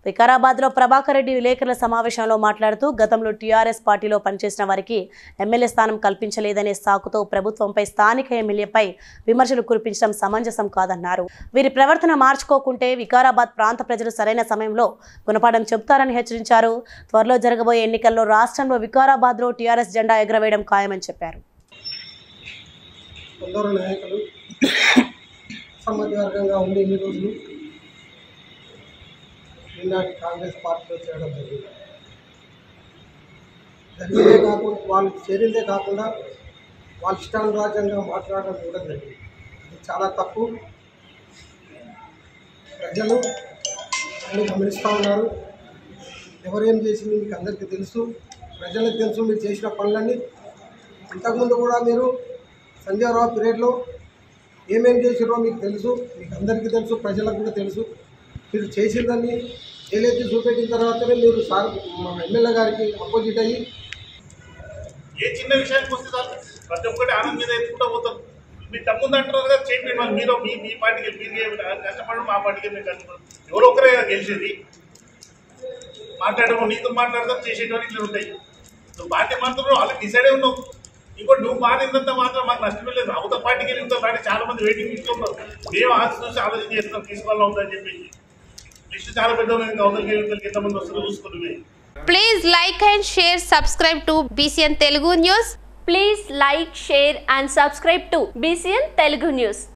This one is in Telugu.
వికారాబాద్లో ప్రభాకర్ రెడ్డి విలేకరుల సమావేశంలో మాట్లాడుతూ గతంలో టీఆర్ఎస్ పార్టీలో పనిచేసిన వారికి ఎమ్మెల్యే స్థానం కల్పించలేదనే సాకుతో ప్రభుత్వంపై స్థానిక ఎమ్మెల్యేపై విమర్శలు కురిపించడం సమంజసం కాదన్నారు. వీరి ప్రవర్తన మార్చుకోకుంటే వికారాబాద్ ప్రాంత ప్రజలు సరైన సమయంలో గుణపాఠం చెబుతారని హెచ్చరించారు. త్వరలో జరగబోయే ఎన్నికల్లో రాష్ట్రంలో వికారాబాద్లో టీఆర్ఎస్ జెండా ఎగరవేయడం ఖాయమని చెప్పారు. కాంగ్రెస్ పార్టీలో చేరడం జరిగింది. కాకుండా వాళ్ళు చేరిందే కాకుండా వాళ్ళ ఇష్టానురాజ్యంగా మాట్లాడడం కూడా జరిగింది. ఇది చాలా తప్పు. ప్రజలు అన్ని గమనిస్తూ ఉన్నారు. ఎవరేం చేసింది మీకు అందరికీ తెలుసు, ప్రజలకు తెలుసు. మీరు చేసిన పనులన్నీ అంతకుముందు కూడా మీరు సంజయ్ రావు పీరియడ్లో ఏమేం చేసిరో మీకు తెలుసు, మీకు అందరికీ తెలుసు, ప్రజలకు కూడా తెలుసు. మీరు చేసిందని ఏదైతే చూపెట్టిన తర్వాతనే మీరు సార్ మా ఎమ్మెల్యే గారికి అపోజిట్ అయ్యి ఏ చిన్న విషయానికి వస్తే చాలు ప్రతి ఒక్కటి ఆనందం మీద ఎత్తుకుంటూ పోతారు. మీరు తమ్ముంది అంటున్నారు కదా, చేయండి. వాళ్ళు మీరు మీ పార్టీకి మీరు కష్టపడడం మా పార్టీకి మీరు కష్టపడడం ఎవరో ఒకరే గెలిచేది. మాట్లాడము నీతో మాట్లాడతాం చేసేటప్పుడు ఇట్లా ఉంటాయి. నువ్వు పార్టీ మాత్రం వాళ్ళు డిసైడే ఉన్నావు. ఇంకోటి నువ్వు మారినంత మాత్రం మాకు నష్టమే లేదు. అవతల పార్టీకి వెళ్ళి ఇంత పార్టీ చాలా మంది వెయిటింగ్ లిస్ట్లో ఉన్నారు. మేము చూసి ఆలోచన చేస్తున్నాం తీసుకోవాలా ఉందని చెప్పేసి. లిస్ట్ చాలా పెద్ద అవతలకి ఎంతమంది వస్తారో చూసుకుని. Please like and share, subscribe to Bcn Telugu News. Please like, share and subscribe to Bcn Telugu News.